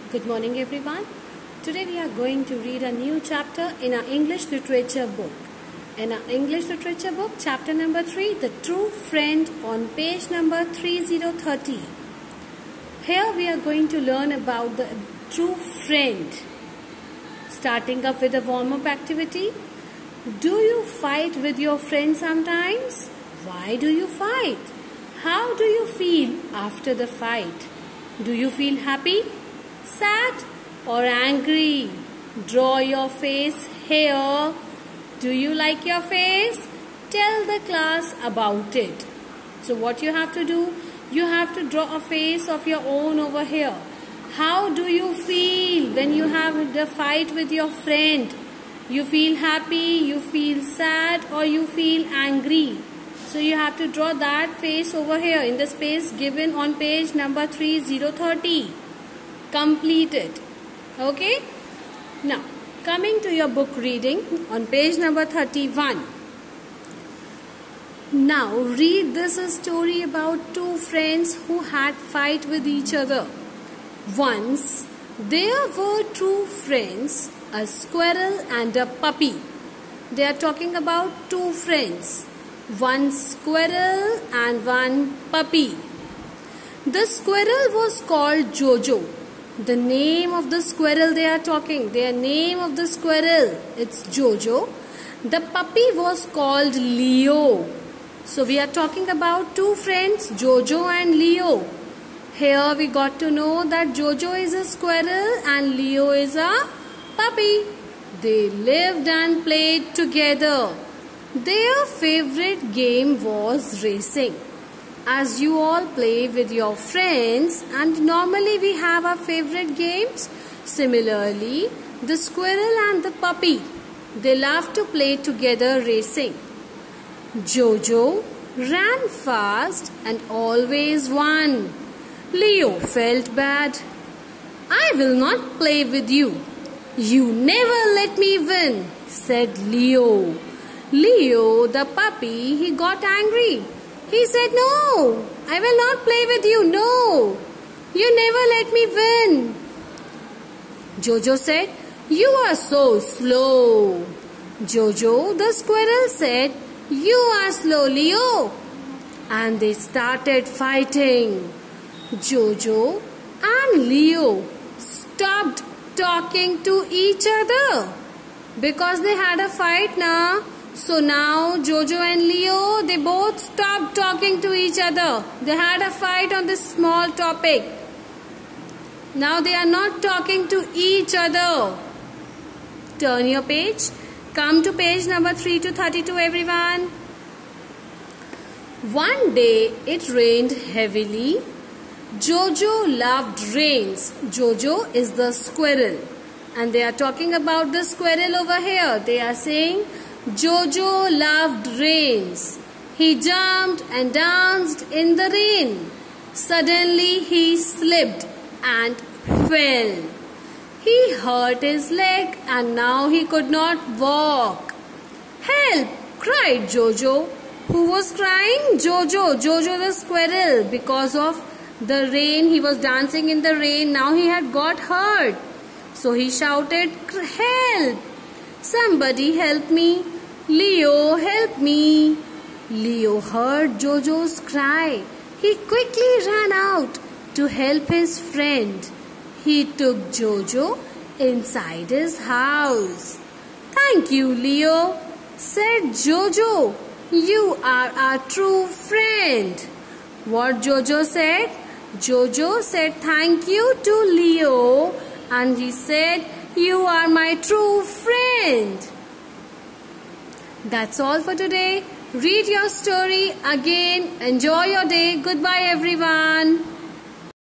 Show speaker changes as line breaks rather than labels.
Good morning everyone. Today we are going to read a new chapter in our English literature book. In our English literature book, chapter number 3, The True Friend, on page number 3030. Here we are going to learn about the true friend. Starting up with a warm-up activity. Do you fight with your friends sometimes? Why do you fight? How do you feel after the fight? Do you feel happy, sad or angry? Draw your face here. Do you like your face? Tell the class about it. So what you have to do? You have to draw a face of your own over here. How do you feel when you have the fight with your friend? You feel happy, you feel sad, or you feel angry? So you have to draw that face over here in the space given on page number 3030. Complete it. Okay? Now, coming to your book reading on page number 31. Now, read this story about two friends who had fight with each other. Once, there were two friends, a squirrel and a puppy. They are talking about two friends. One squirrel and one puppy. The squirrel was called Jojo. The name of the squirrel they are talking. Their name of the squirrel, it's Jojo. The puppy was called Leo. So we are talking about two friends, Jojo and Leo. Here we got to know that Jojo is a squirrel and Leo is a puppy. They lived and played together. Their favorite game was racing. As you all play with your friends, and normally we have our favorite games, similarly, the squirrel and the puppy, they love to play together racing. Jojo ran fast and always won. Leo felt bad. I will not play with you. You never let me win, said Leo. Leo, the puppy, he got angry. He said, no, I will not play with you, no. You never let me win. Jojo said, you are so slow. Jojo, the squirrel, said, you are slow, Leo. And they started fighting. Jojo and Leo stopped talking to each other because they had a fight now. So now Jojo and Leo, they both stopped talking to each other. They had a fight on this small topic. Now they are not talking to each other. Turn your page. Come to page number 32 everyone. One day it rained heavily. Jojo loved rains. Jojo is the squirrel. And they are talking about the squirrel over here. They are saying, Jojo loved rains. He jumped and danced in the rain. Suddenly he slipped and fell. He hurt his leg and now he could not walk. Help! Cried Jojo. Who was crying? Jojo. Jojo the squirrel. Because of the rain, he was dancing in the rain. Now he had got hurt. So he shouted, help! Somebody help me. Leo, help me. Leo heard Jojo's cry. He quickly ran out to help his friend. He took Jojo inside his house. Thank you, Leo, said Jojo. You are our true friend. What Jojo said? Jojo said thank you to Leo and he said, you are my true friend. That's all for today. Read your story again. Enjoy your day. Goodbye everyone.